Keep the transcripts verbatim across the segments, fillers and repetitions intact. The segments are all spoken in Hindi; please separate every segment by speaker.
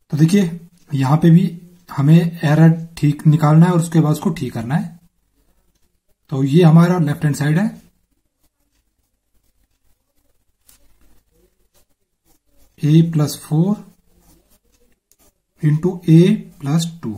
Speaker 1: तो देखिए यहां पे भी हमें एरर ठीक निकालना है और उसके बाद उसको ठीक करना है। तो ये हमारा लेफ्ट हैंड साइड है, a plus four into a plus two.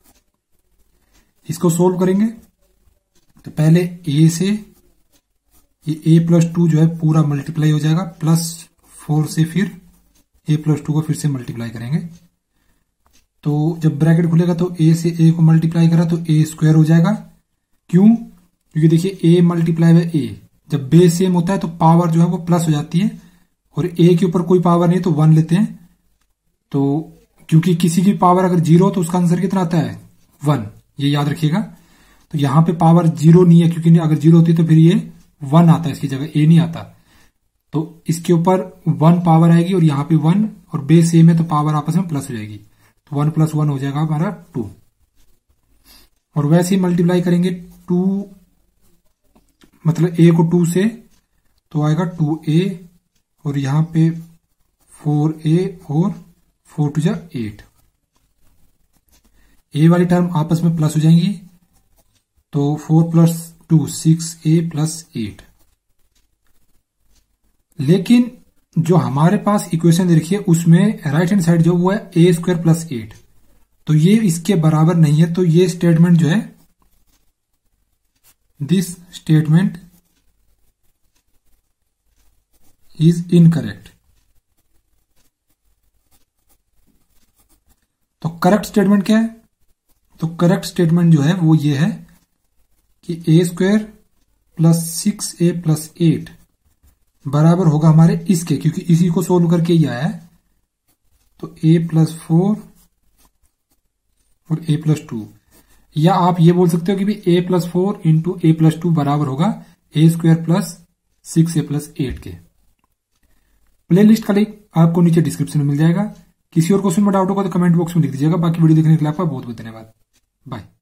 Speaker 1: इसको सोल्व करेंगे तो पहले ए से ये ए प्लस टू जो है पूरा मल्टीप्लाई हो जाएगा, प्लस फोर से फिर ए प्लस टू को फिर से मल्टीप्लाई करेंगे। तो जब ब्रैकेट खुलेगा तो ए से ए को मल्टीप्लाई करा तो ए स्क्वायर हो जाएगा। क्यों? क्योंकि देखिए ए मल्टीप्लाई बाय ए, जब बेस सेम होता है तो पावर जो है वो प्लस हो जाती है, और ए के ऊपर कोई पावर नहीं तो वन लेते हैं। तो क्योंकि किसी की पावर अगर जीरो हो तो उसका आंसर कितना आता है? वन, ये याद रखिएगा। तो यहां पे पावर जीरो नहीं है, क्योंकि अगर जीरो होती तो फिर ये वन आता है, इसकी जगह ए नहीं आता। तो इसके ऊपर वन पावर आएगी और यहां पे वन, और बेस सेम है तो पावर आपस में प्लस हो जाएगी। तो वन प्लस वन हो जाएगा हमारा टू। और वैसे ही मल्टीप्लाई करेंगे टू, मतलब ए को टू से तो आएगा टू ए, और यहां पे फोर ए और फोर टू जा एट। ए वाली टर्म आपस में प्लस हो जाएंगी, तो four plus two six a plus eight. लेकिन जो हमारे पास इक्वेशन दे रखी है उसमें राइट हैंड साइड जो वो है ए स्क्वायर प्लस एट, तो ये इसके बराबर नहीं है। तो ये स्टेटमेंट जो है, दिस स्टेटमेंट इज इनकरेक्ट। तो करेक्ट स्टेटमेंट क्या है? तो करेक्ट स्टेटमेंट जो है वो ये है कि a square plus six a plus eight बराबर होगा हमारे इसके, क्योंकि इसी को सोल्व करके ही आया है। तो ए प्लस फोर और ए प्लस टू, या आप ये बोल सकते हो कि भी a plus four into a plus two बराबर होगा a square plus six a plus eight के। प्ले लिस्ट का लिंक आपको नीचे डिस्क्रिप्शन में मिल जाएगा। किसी और क्वेश्चन में डाउट होगा तो कमेंट बॉक्स में लिख दीजिएगा। बाकी वीडियो देखने के लिए आपका बहुत बहुत धन्यवाद। बाय।